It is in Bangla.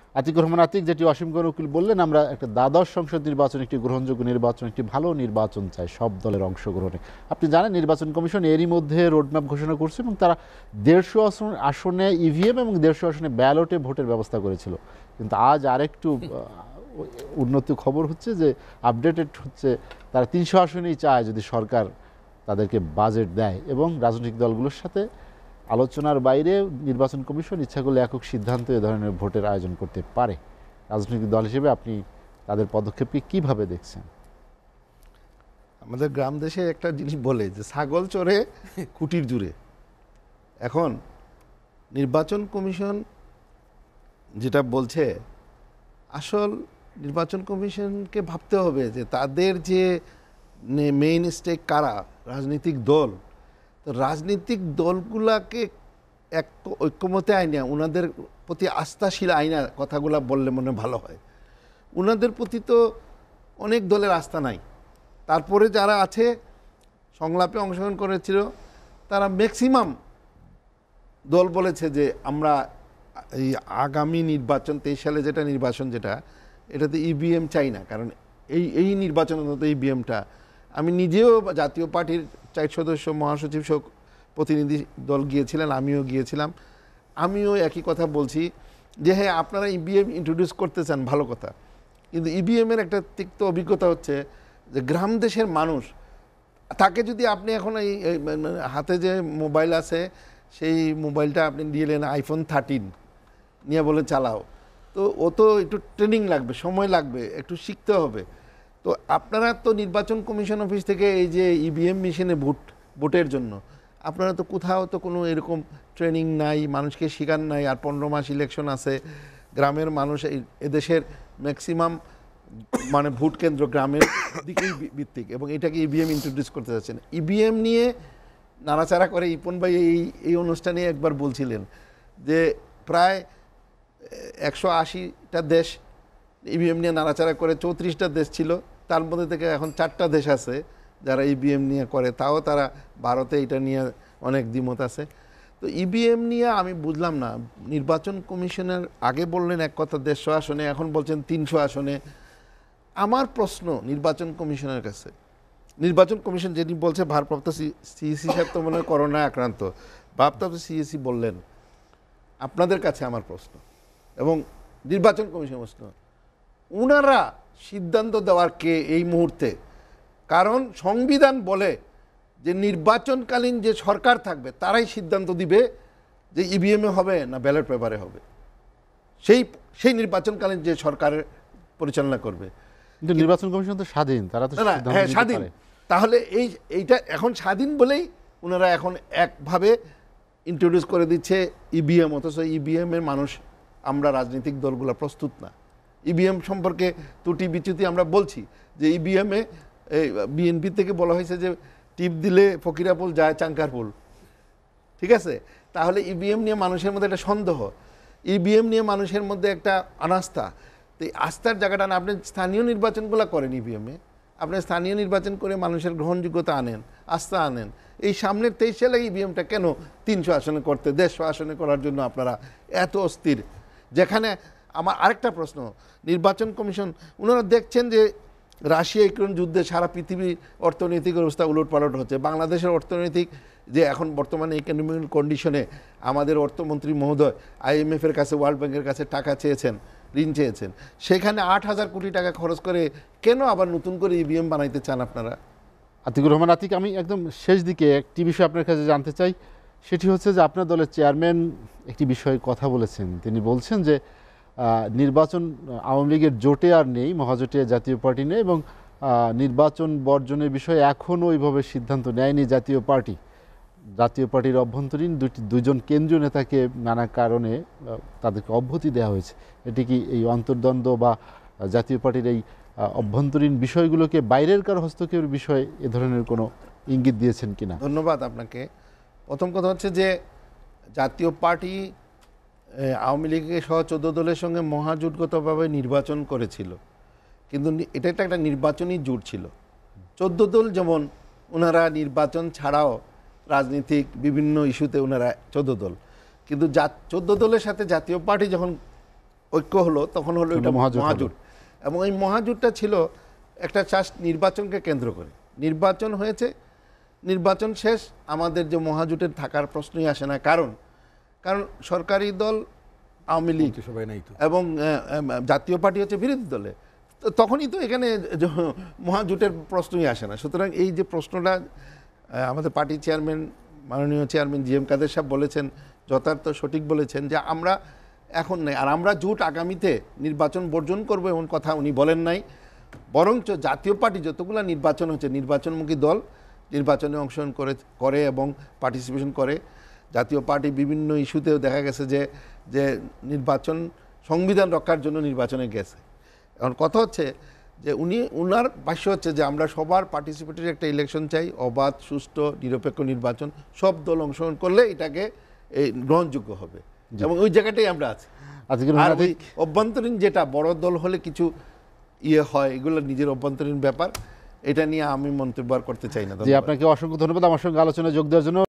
আতিকুর রহমান আতিক, যেটি অসীম গণ উকিল বললেন, আমরা একটা দ্বাদশ সংসদ নির্বাচন, একটি গ্রহণযোগ্য নির্বাচন, একটি ভালো নির্বাচন চাই সব দলের অংশগ্রহণে। আপনি জানেন নির্বাচন কমিশন এরই মধ্যে রোডম্যাপ ঘোষণা করছে এবং তারা 150 আসনে ইভিএম এবং 150 আসনে ব্যালটে ভোটের ব্যবস্থা করেছিল। কিন্তু আজ আরেকটু উন্নতি খবর হচ্ছে যে আপডেটেড হচ্ছে তারা 300 আসনেই চায় যদি সরকার তাদেরকে বাজেট দেয়, এবং রাজনৈতিক দলগুলোর সাথে আলোচনার বাইরে নির্বাচন কমিশন ইচ্ছা করলে একক সিদ্ধান্ত এ ধরনের ভোটের আয়োজন করতে পারে। রাজনৈতিক দল হিসেবে আপনি তাদের পদক্ষেপকে কিভাবে দেখছেন? আমাদের গ্রাম দেশে একটা জিনিস বলে যে ছাগল চড়ে কুটির জুড়ে। এখন নির্বাচন কমিশন যেটা বলছে, আসল নির্বাচন কমিশনকে ভাবতে হবে যে তাদের যে মেইন স্টেক কারা, রাজনৈতিক দল, তো রাজনৈতিক দলগুলাকে এক ঐক্যমতে আইনা, ওনাদের প্রতি আস্থাশীল আইনা কথাগুলা বললে মনে ভালো হয়। ওনাদের প্রতি তো অনেক দলের আস্থা নাই। তারপরে যারা আছে সংলাপে অংশগ্রহণ করেছিল তারা ম্যাক্সিমাম দল বলেছে যে আমরা এই আগামী নির্বাচন 23 সালে যেটা নির্বাচন, যেটা এটাতে ইভিএম চাই না, কারণ এই নির্বাচনের মতো ইভিএমটা, আমি নিজেও জাতীয় পার্টির 4 সদস্য মহাসচিব সহ প্রতিনিধি দল গিয়েছিলেন, আমিও গিয়েছিলাম, আমিও একই কথা বলছি যে হ্যাঁ আপনারা ইভিএম ইন্ট্রোডিউস করতে চান, ভালো কথা, কিন্তু ইভিএমের একটা তিক্ত অভিজ্ঞতা হচ্ছে যে গ্রাম দেশের মানুষ, তাকে যদি আপনি এখন এই হাতে যে মোবাইল আছে সেই মোবাইলটা আপনি দিলেন আইফোন 13 নিয়ে বলে চালাও, তো ও তো একটু ট্রেনিং লাগবে, সময় লাগবে, একটু শিখতে হবে। তো আপনারা তো নির্বাচন কমিশন অফিস থেকে এই যে ইভিএম মেশিনে ভোটের জন্য আপনারা তো কোথাও তো কোনো এরকম ট্রেনিং নাই, মানুষকে শেখান নাই। আর 15 মাস ইলেকশন আছে, গ্রামের মানুষ এদেশের ম্যাক্সিমাম মানে ভোট কেন্দ্র গ্রামের দিকেই ভিত্তিক, এবং এটাকে ইভিএম ইন্ট্রোডিউস করতে যাচ্ছেন। ইভিএম নিয়ে নাড়াচাড়া করে ইপন ভাই এই অনুষ্ঠানে একবার বলছিলেন যে প্রায় 180টা দেশ ইভিএম নিয়ে নাড়াচাড়া করে, 34টা দেশ ছিল, তার মধ্যে থেকে এখন 4টা দেশ আছে যারা ইভিএম নিয়ে করে, তাও তারা ভারতে এটা নিয়ে অনেক দ্বিমত আছে। তো ইভিএম নিয়ে আমি বুঝলাম না, নির্বাচন কমিশনের আগে বললেন এক কথা 150 আসনে, এখন বলছেন 300 আসনে। আমার প্রশ্ন নির্বাচন কমিশনের কাছে, নির্বাচন কমিশন যেটি বলছে ভারপ্রাপ্ত সিইসি সাহেব তো মনে হয় করোনায় আক্রান্ত, ভারপ্রাপ্ত সিইসি বললেন, আপনাদের কাছে আমার প্রশ্ন এবং নির্বাচন কমিশন প্রশ্ন, ওনারা সিদ্ধান্ত দেওয়ার কে এই মুহূর্তে? কারণ সংবিধান বলে যে নির্বাচনকালীন যে সরকার থাকবে তারাই সিদ্ধান্ত দিবে যে ইভিএমে হবে না ব্যালট পেপারে হবে, সেই নির্বাচনকালীন যে সরকারের পরিচালনা করবে। কিন্তু নির্বাচন কমিশন তো স্বাধীন, তারা তো হ্যাঁ স্বাধীন, তাহলে এইটা এখন স্বাধীন বলেই ওনারা এখন একভাবে ইন্ট্রোডিউস করে দিচ্ছে ইভিএম, অথচ ইভিএমের মানুষ, আমরা রাজনৈতিক দলগুলো প্রস্তুত না। ইভিএম সম্পর্কে ত্রুটি বিচ্যুতি আমরা বলছি যে ইভিএমে বিএনপি থেকে বলা হয়েছে যে টিপ দিলে ফকিরাপুল যায় চাঙ্কারপুল, ঠিক আছে? তাহলে ইভিএম নিয়ে মানুষের মধ্যে একটা সন্দেহ, ইভিএম নিয়ে মানুষের মধ্যে একটা অনাস্থা। তো এই আস্থার জায়গাটা না, আপনি স্থানীয় নির্বাচনগুলো করেন ইভিএমে, আপনি স্থানীয় নির্বাচন করে মানুষের গ্রহণযোগ্যতা আনেন, আস্থা আনেন। এই সামনের 23 সালে ইভিএমটা কেন 300 আসনে করতে, 150 আসনে করার জন্য আপনারা এত অস্থির? যেখানে আমার আরেকটা প্রশ্ন, নির্বাচন কমিশন ওনারা দেখছেন যে রাশিয়া ইউক্রেন যুদ্ধে সারা পৃথিবীর অর্থনৈতিক অবস্থা উলটপালট হচ্ছে, বাংলাদেশের অর্থনৈতিক যে এখন বর্তমানে ইকোনমিক কন্ডিশনে আমাদের অর্থমন্ত্রী মহোদয় IMF-এর কাছে, ওয়ার্ল্ড ব্যাংকের কাছে টাকা চেয়েছেন, ঋণ চেয়েছেন, সেখানে 8,000 কোটি টাকা খরচ করে কেন আবার নতুন করে ইভিএম বানাইতে চান আপনারা? আতিকুর রহমান আতিক, আমি একদম শেষ দিকে একটি বিষয় আপনার কাছে জানতে চাই, সেটি হচ্ছে যে আপনার দলের চেয়ারম্যান একটি বিষয়ে কথা বলেছেন। তিনি বলছেন যে নির্বাচন আওয়ামী লীগের জোটে আর নেই, মহাজোটে জাতীয় পার্টি নেই, এবং নির্বাচন বর্জনের বিষয়ে এখনও ওইভাবে সিদ্ধান্ত নেয়নি জাতীয় পার্টি। জাতীয় পার্টির অভ্যন্তরীণ দুইজন কেন্দ্রীয় নেতাকে নানা কারণে তাদেরকে অব্যাহতি দেওয়া হয়েছে। এটি কি এই অন্তর্দ্বন্দ্ব বা জাতীয় পার্টির এই অভ্যন্তরীণ বিষয়গুলোকে বাইরের কারো হস্তক্ষেপের বিষয়ে এ ধরনের কোনো ইঙ্গিত দিয়েছেন কিনা? ধন্যবাদ আপনাকে। প্রথম কথা হচ্ছে যে জাতীয় পার্টি আওয়ামী লীগের সহ 14 দলের সঙ্গে মহাজোটগতভাবে নির্বাচন করেছিল, কিন্তু এটা একটা নির্বাচনী জোট ছিল। 14 দল যেমন ওনারা নির্বাচন ছাড়াও রাজনীতিক বিভিন্ন ইস্যুতে ওনারা 14 দল, কিন্তু 14 দলের সাথে জাতীয় পার্টি যখন ঐক্য হলো, তখন হলো এটা মহাজোট হলো। মহাজোট। এবং এই মহাজোটটা ছিল একটা জাস্ট নির্বাচনকে কেন্দ্র করে। নির্বাচন হয়েছে, নির্বাচন শেষ, আমাদের যে মহাজোটের থাকার প্রশ্নই আসে না। কারণ সরকারি দল আওয়ামী লীগ সবাই নাই তো। এবং জাতীয় পার্টি হচ্ছে বিরোধী দলে, তো তখনই তো এখানে মহাজোটের প্রশ্নই আসে না। সুতরাং এই যে প্রশ্নটা আমাদের পার্টির চেয়ারম্যান, মাননীয় চেয়ারম্যান জি এম কাদের সাহেব বলেছেন, যথার্থ সঠিক বলেছেন যে আমরা এখন নেই, আর আমরা জোট আগামীতে নির্বাচন বর্জন করবো এমন কথা উনি বলেন নাই। বরঞ্চ জাতীয় পার্টি যতগুলো নির্বাচন হচ্ছে, নির্বাচনমুখী দল নির্বাচনে অংশগ্রহণ করে এবং পার্টিসিপেশন করে। জাতীয় পার্টি বিভিন্ন ইস্যুতেও দেখা গেছে যে নির্বাচন, সংবিধান রক্ষার জন্য নির্বাচনে গেছে। এখন কথা হচ্ছে যে উনার ভাষ্য হচ্ছে যে আমরা সবার পার্টিসিপেটরি একটা ইলেকশন চাই, অবাধ, সুষ্ঠু, নিরপেক্ষ নির্বাচন, সব দল অংশগ্রহণ করলে এটাকে এই গ্রহণযোগ্য হবে, এবং ওই জায়গাটাই আমরা আছি। আজকের আর ওই অধিক অভ্যন্তরীণ যেটা বড় দল হলে কিছু হয়, এগুলো নিজের অভ্যন্তরীণ ব্যাপার, এটা নিয়ে আমি মন্তব্য আর করতে চাই না। জি, আপনাকে অসংখ্য ধন্যবাদ আমার সঙ্গে আলোচনায় যোগ দেওয়ার জন্য।